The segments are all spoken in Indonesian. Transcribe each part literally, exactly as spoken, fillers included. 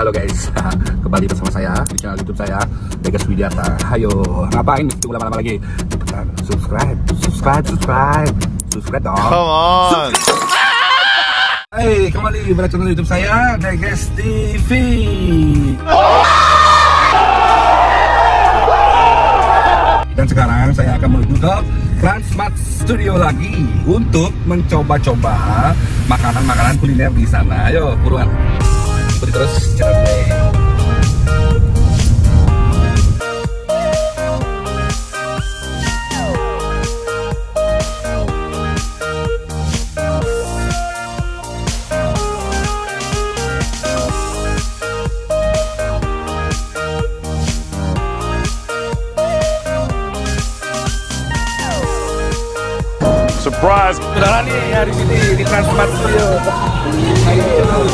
Halo guys, kembali bersama saya di channel YouTube saya, Degas Widiata. Ayo, ngapain? Tunggu lama-lama lagi. Cepetan, subscribe, subscribe, subscribe, subscribe dong. Come on. Hey, kembali pada channel YouTube saya, Degas T V. Dan sekarang saya akan menuju ke Transmart Studio lagi untuk mencoba-coba makanan-makanan kuliner di sana. Ayo, buruan. Ikuti terus channel gue. Surprise! Udah nih ya di sini di Transmart Studio. Ayo.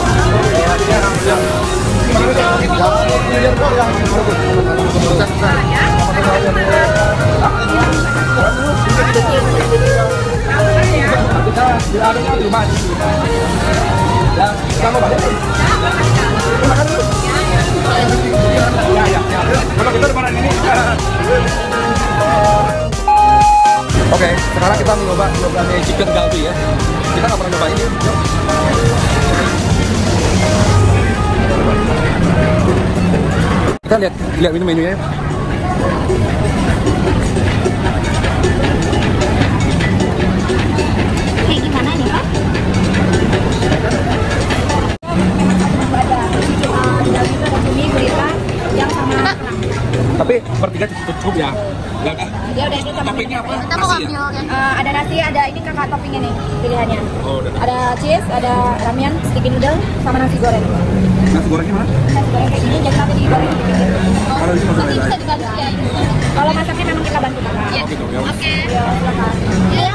Oke, okay, sekarang kita mencoba mencoba chicken galbi ya. Kita nggak pernah coba ini. Yuk. Kita lihat lihat ini menunya. Kayak gimana nih Pak? Tapi sepertiga cukup ya. Ya kan? Ya udah kita toppingnya apa? Kita mau Nasi ngambil ya? uh, ada nasi, ada ini kakak toppingnya nih pilihannya. Oh, udah. Ada cheese, ada ramen, sticky noodle, sama nasi goreng. Nasi gorengnya mana? Nasi goreng kayak gini, jadi nanti digoreng. Kalau ini masuk Nanti aja. bisa dibantu ya. Kalau masaknya memang kita bantu kakak. Iya. Gitu ya. Oke. Ya, silakan. Iya,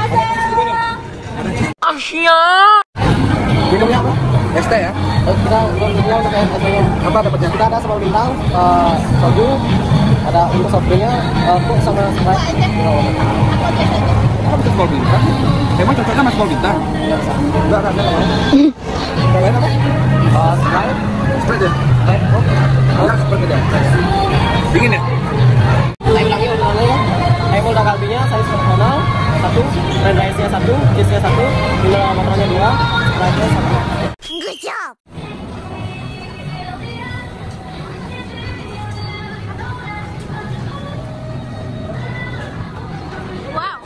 Asia. Minumnya apa? Es teh ya? Kita minumnya untuk es tehnya. Apa dapatnya? Kita ada sambal bintang, uh, soju, ada untuk soft drinknya, uh, coke sama Sprite. Apa itu small bintang? Emang cocoknya sama small bintang? Enggak, enggak, enggak. Yang lain apa? Uh, Sprite, Sprite ya? Sprite, coke. Enggak, Sprite aja. Dingin ya? Saya ulangi ulangannya ya. Ayam udah kalbinya, size personal, satu, fried rice-nya satu, cheese-nya satu, mineral water-nya dua, Sprite-nya satu. good job. Wow.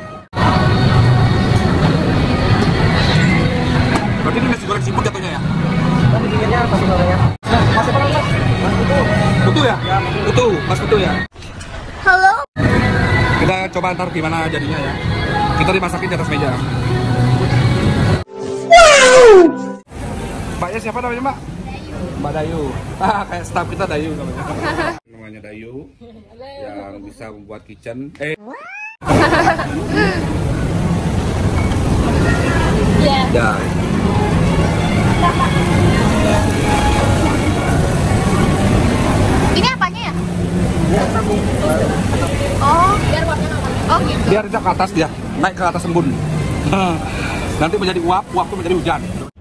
Berarti ini nasi goreng siput jatuhnya ya? Tapi dinginnya masih namanya. Nah, masih apa mas? Mas itu. Betul ya? Betul, pas betul ya? Halo. Kita coba ntar gimana jadinya ya. Kita dimasakin di atas meja. Mbaknya siapa namanya Mbak? Mbak Dayu. Ah, kayak staff kita Dayu namanya. Namanya Dayu yang bisa membuat kitchen. Eh. Iya. Ya. Ini apanya ya? Oh, biar warna apa? Oh, gitu. Biar dia ke atas dia, naik ke atas embun. Nanti menjadi uap, uap itu menjadi hujan.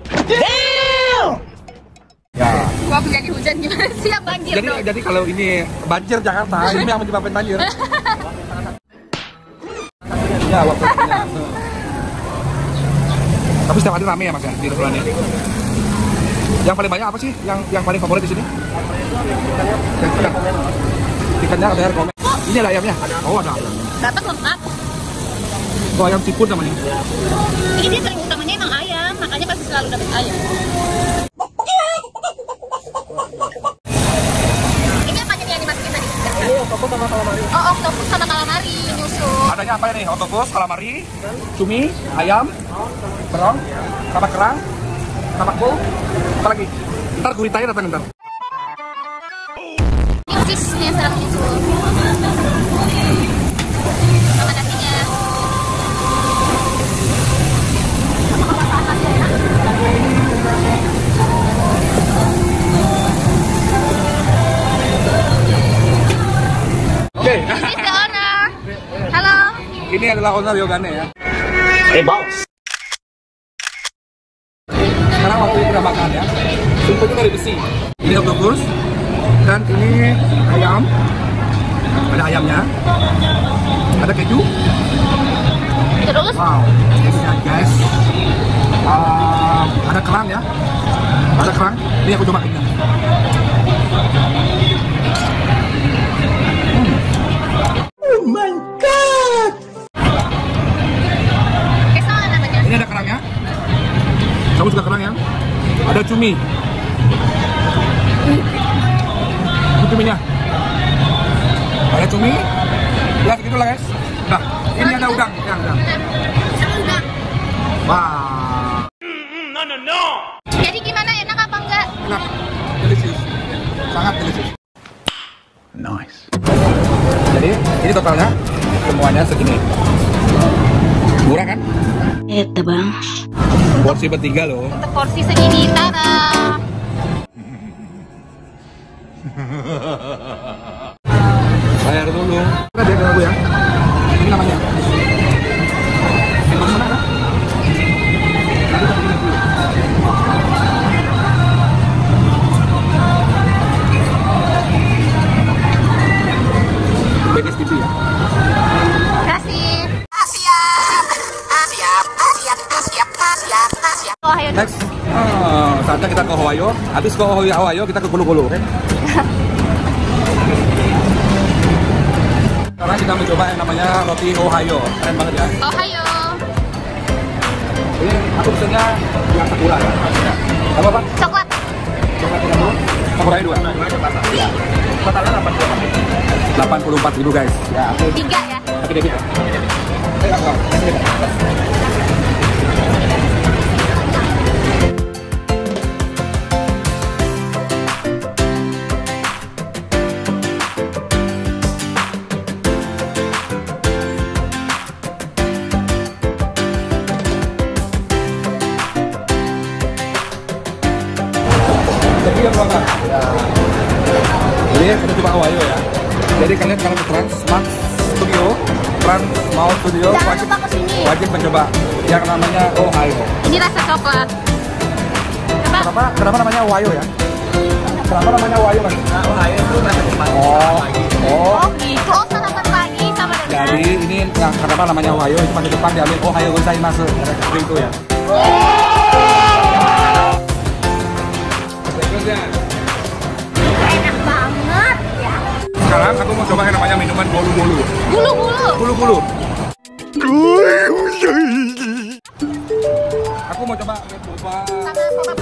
Ya. Gua menjadi hujan gimana sih? Yang banjir Jadi dong. jadi kalau ini banjir Jakarta, ini yang menyebabkan banjir. Ya, waktunya. Tapi setiap hari rame ya Mas ya di restoran ini. Yang paling banyak apa sih? Yang yang paling favorit di sini? Yang ikan. Ikannya ada rekomend. Ini ada ayamnya. Oh, ada ayam. Dapat lengkap. Oh, ayam seafood namanya. Ini sering utamanya emang ayam, makanya pasti selalu dapat ayam. Ini apa yang dimasukin tadi? Ini oktopus sama calamari. Oh, oktopus sama calamari nyusul. Adanya apa ini? Oktopus, calamari, cumi, ayam, berong, sama kerang, sama kol, apa lagi? Ntar guritanya datang ntar. Ini fish-nya serap nyusul. Sama nasinya. Oke. This is the owner. Halo. Ini adalah owner Yogane ya. Hey boss. Sekarang waktu kita makan ya. Sumpah itu tali besi. Ini octopus dan ini ayam. Ada ayamnya, ada keju. Terus? Wow, kejunya guys. Uh, ada kerang ya, ada kerang. Ini aku coba ini. Oh my god. Ini ada kerangnya. Kamu suka kerang ya? Ada cumi. Ini cuminya. Ada cumi. Ya segitu lah guys. Nah, ini ada udang. Ya, udang. Udang. Wah. No, no, no. Jadi gimana, enak apa enggak? Enak. Delicious. Sangat delicious. Nice. Jadi ini totalnya semuanya segini. Murah kan? Itu bang. Porsi bertiga loh. Untuk porsi segini, tara. Bayar dulu. Kita biar aku ya. Ini namanya. Ini mana kan? Nanti kita bikin dulu. Bagus gitu ya. Kasih. Oh, ayo. Next, oh, saatnya kita ke Ohio. Habis ke Ohio, Ohio kita ke Gulu-Gulu, oke? Okay? Sekarang kita mencoba yang namanya roti Ohio. Keren banget ya. Ohio. Ini aku pesennya yang sakura ya. Apa Pak? Coklat. Coklat tiga puluh. Sakurai dua. Ya. Totalnya delapan puluh empat ribu guys. Ya. Aku Tiga ya. pakai debit. Ya? Eh, aku pakai debit. Jadi kita coba Ohio ya. Jadi kalian kalau ke Trans Max Studio, Trans Mall Studio Jangan wajib, lupa kesini. wajib mencoba yang namanya Ohio. Ini rasa coklat. Apa? Kenapa? Kenapa namanya Ohio ya? Kenapa namanya Ohio mas? Nah, Ohio itu rasa cepat. Oh, oh. Oh gitu. Oh, sarapan pagi sama dengan. Jadi ini yang kenapa namanya Ohio itu pakai Jepang diambil Ohio gozaimasu. Seperti itu ya. Berikutnya. Enak banget ya. Sekarang aku mau coba yang namanya minuman bolu-bolu. Bulu-bulu. Bulu-bulu. Aku mau coba Red Boba. Sama boba